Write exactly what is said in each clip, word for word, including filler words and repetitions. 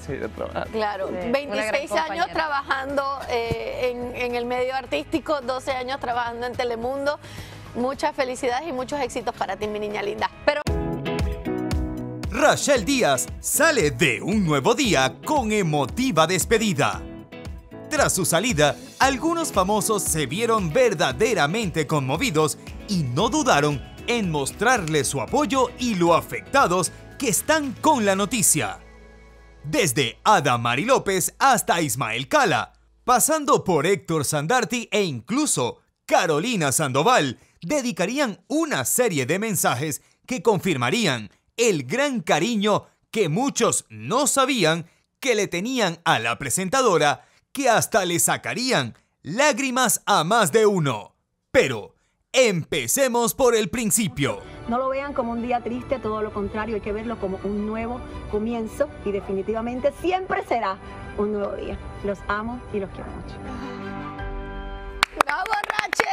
seguir trabajando. Claro, sí, veintiséis años trabajando eh, en, en el medio artístico, doce años trabajando en Telemundo. Muchas felicidades y muchos éxitos para ti, mi niña linda. Pero... Rachel Díaz sale de Un Nuevo Día con emotiva despedida. Tras su salida, algunos famosos se vieron verdaderamente conmovidos y no dudaron en mostrarle su apoyo y lo afectados que están con la noticia. Desde Adamari López hasta Ismael Cala, pasando por Héctor Sandarti e incluso Carolina Sandoval, dedicarían una serie de mensajes que confirmarían el gran cariño que muchos no sabían que le tenían a la presentadora, que hasta le sacarían lágrimas a más de uno. Pero empecemos por el principio. No lo vean como un día triste, todo lo contrario, hay que verlo como un nuevo comienzo y definitivamente siempre será un nuevo día. Los amo y los quiero mucho. ¡Bravo, Rachel!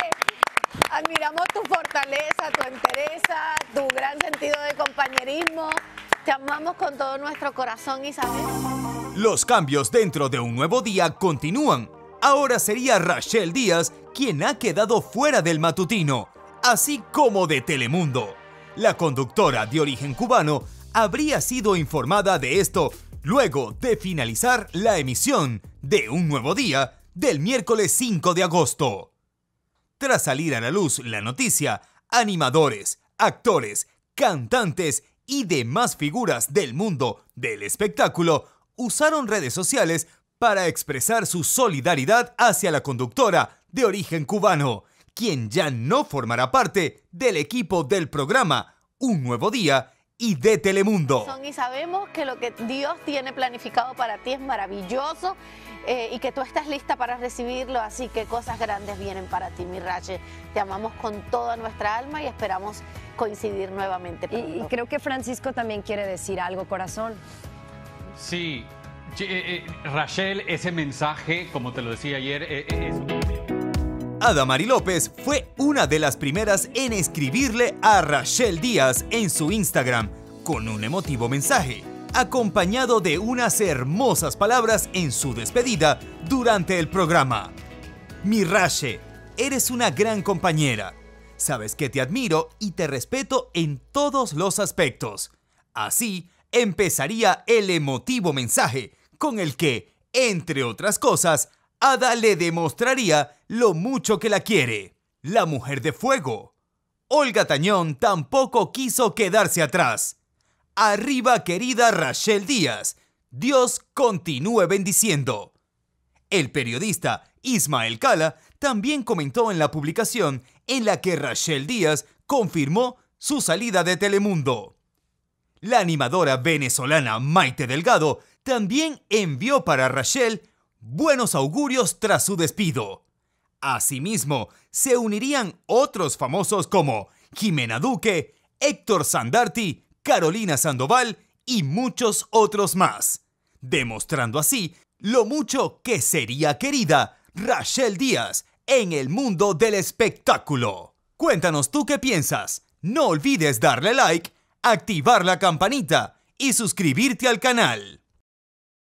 Admiramos tu fortaleza, tu entereza, tu gran sentido de compañerismo. Te amamos con todo nuestro corazón, Isabel. Los cambios dentro de Un Nuevo Día continúan. Ahora sería Rachel Díaz quien ha quedado fuera del matutino, así como de Telemundo. La conductora de origen cubano habría sido informada de esto luego de finalizar la emisión de Un Nuevo Día del miércoles cinco de agosto. Tras salir a la luz la noticia, animadores, actores, cantantes y demás figuras del mundo del espectáculo usaron redes sociales para expresar su solidaridad hacia la conductora de origen cubano, quien ya no formará parte del equipo del programa Un Nuevo Día y de Telemundo. Y sabemos que lo que Dios tiene planificado para ti es maravilloso eh, y que tú estás lista para recibirlo, así que cosas grandes vienen para ti, mi Rachel. Te amamos con toda nuestra alma y esperamos coincidir nuevamente pronto. Y, y creo que Francisco también quiere decir algo, corazón. Sí, eh, eh, Rachel, ese mensaje, como te lo decía ayer, eh, eh, es... Adamari López fue una de las primeras en escribirle a Rachel Díaz en su Instagram con un emotivo mensaje, acompañado de unas hermosas palabras en su despedida durante el programa. Mi Rachel, eres una gran compañera. Sabes que te admiro y te respeto en todos los aspectos. Así empezaría el emotivo mensaje con el que, entre otras cosas, Ada le demostraría lo mucho que la quiere. La mujer de fuego. Olga Tañón tampoco quiso quedarse atrás. Arriba, querida Rachel Díaz. Dios continúe bendiciendo. El periodista Ismael Cala también comentó en la publicación en la que Rachel Díaz confirmó su salida de Telemundo. La animadora venezolana Maite Delgado también envió para Rachel buenos augurios tras su despido. Asimismo, se unirían otros famosos como Jimena Duque, Héctor Sandarti, Carolina Sandoval y muchos otros más, demostrando así lo mucho que sería querida Rachel Díaz en el mundo del espectáculo. Cuéntanos tú qué piensas. No olvides darle like, activar la campanita y suscribirte al canal.